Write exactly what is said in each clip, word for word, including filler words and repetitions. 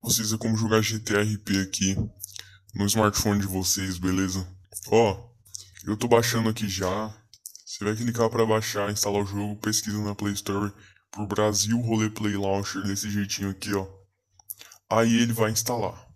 vocês é como jogar G T A R P aqui no smartphone de vocês, beleza? Ó, eu tô baixando aqui já. Você vai clicar para baixar, instalar o jogo, pesquisa na Play Store por Brasil Roleplay Launcher desse jeitinho aqui, ó. Aí ele vai instalar.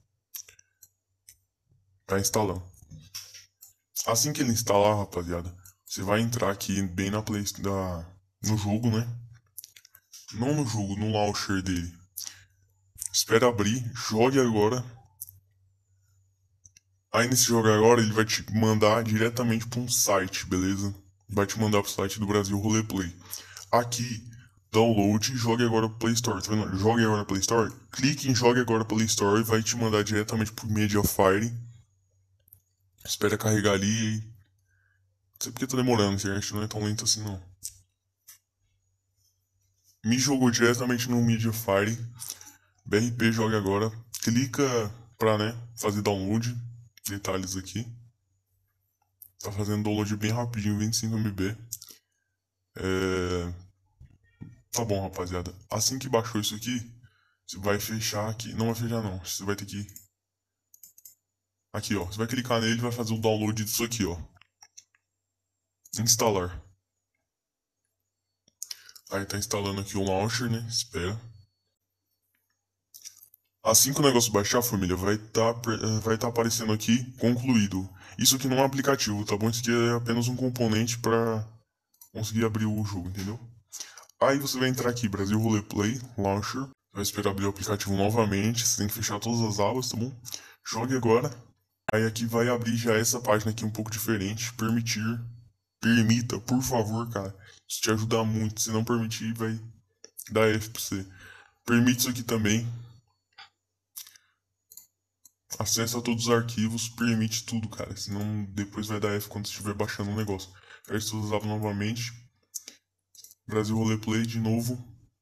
Tá instalando. Assim que ele instalar, rapaziada, você vai entrar aqui bem na Play da no jogo, né? Não no jogo, no launcher dele. Espera abrir, jogue agora. Aí nesse jogo agora ele vai te mandar diretamente para um site, beleza? Vai te mandar pro site do Brasil Roleplay. Aqui, download, jogue agora pro Play Store, tá vendo? Jogue agora Play Store. Clique em jogue agora Play Store e vai te mandar diretamente pro Mediafire. Espera carregar ali. Não sei porque tá demorando, a internet não é tão lenta assim não. Me jogou diretamente no Mediafire. B R P jogue agora. Clica pra, né, fazer download. Detalhes aqui. Tá fazendo download bem rapidinho, vinte e cinco megabytes. É... Tá bom, rapaziada. Assim que baixou isso aqui, você vai fechar aqui. Não vai fechar não, você vai ter que... Aqui, ó. Você vai clicar nele e vai fazer o download disso aqui, ó. Instalar. Aí tá instalando aqui o launcher, né? Espera. Assim que o negócio baixar, família, vai tá, vai tá aparecendo aqui, concluído. Isso aqui não é um aplicativo, tá bom? Isso aqui é apenas um componente pra conseguir abrir o jogo, entendeu? Aí você vai entrar aqui, Brasil Roleplay, Launcher. Vai esperar abrir o aplicativo novamente, você tem que fechar todas as abas, tá bom? Jogue agora. Aí aqui vai abrir já essa página aqui um pouco diferente, permitir. Permita, por favor, cara. Isso te ajuda muito, se não permitir vai dar F pra você. Permite isso aqui também. Acessa todos os arquivos, permite tudo, cara. Senão depois vai dar F quando você estiver baixando o um negócio. Fecha todas as abas novamente. Brasil Roleplay de novo.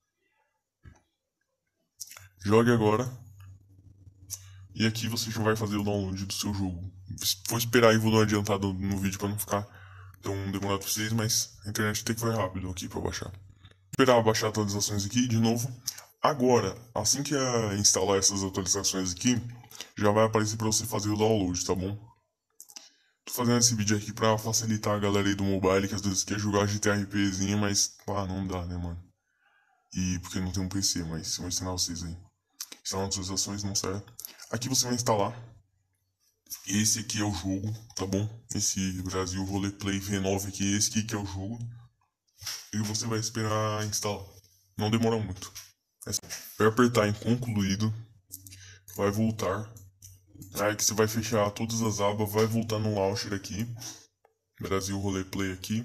Jogue agora. E aqui você já vai fazer o download do seu jogo. Vou esperar aí, vou dar uma adiantada no vídeo para não ficar tão demorado para vocês, mas a internet tem que vai rápido aqui para baixar. Esperar baixar atualizações aqui de novo. Agora, assim que instalar essas atualizações aqui, já vai aparecer para você fazer o download, tá bom? Tô fazendo esse vídeo aqui para facilitar a galera aí do mobile que às vezes quer jogar G T A RPzinho, mas ah, não dá, né, mano? E porque não tem um P C, mas vou ensinar vocês aí. Instalar atualizações não serve. Aqui você vai instalar. Esse aqui é o jogo, tá bom? Esse Brasil Roleplay V nove aqui, esse aqui que é o jogo. E você vai esperar instalar. Não demora muito. Vai apertar em concluído. Vai voltar. Aí que você vai fechar todas as abas, vai voltar no launcher aqui. Brasil Roleplay aqui.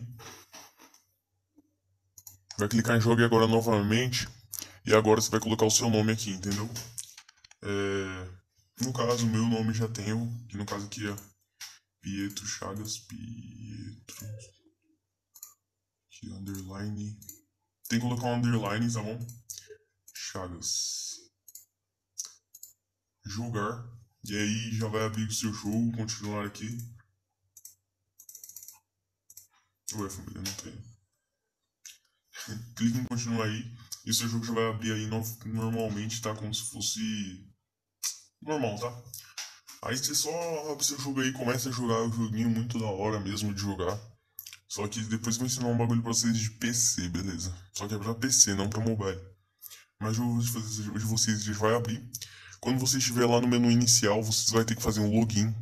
Vai clicar em jogo agora novamente. E agora você vai colocar o seu nome aqui, entendeu? É... No caso, o meu nome já tenho, que no caso aqui é Pietro Chagas, Pietro, aqui, underline, tem que colocar um underline, tá bom? Chagas, jogar, e aí já vai abrir o seu jogo, continuar aqui. Ué, família, não tem. Clique em continuar aí, e o seu jogo já vai abrir aí no, normalmente, tá? Como se fosse normal, tá? Aí você só abre seu jogo aí, começa a jogar o joguinho muito da hora mesmo de jogar. Só que depois eu vou ensinar um bagulho pra vocês de P C, beleza? Só que é pra P C, não pra mobile. Mas o jogo de vocês já vai abrir. Quando você estiver lá no menu inicial, vocês vão ter que fazer um login.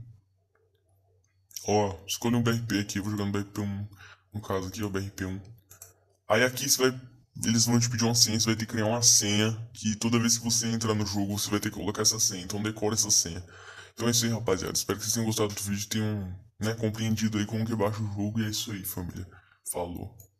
Ó, escolha um B R P aqui, eu vou jogar no B R P um. No caso aqui é o B R P um. Aí aqui você vai... Eles vão te pedir uma senha, você vai ter que criar uma senha. Que toda vez que você entrar no jogo, você vai ter que colocar essa senha. Então decora essa senha. Então é isso aí, rapaziada. Espero que vocês tenham gostado do vídeo. Tenham, né, compreendido aí como que baixa o jogo. E é isso aí, família. Falou.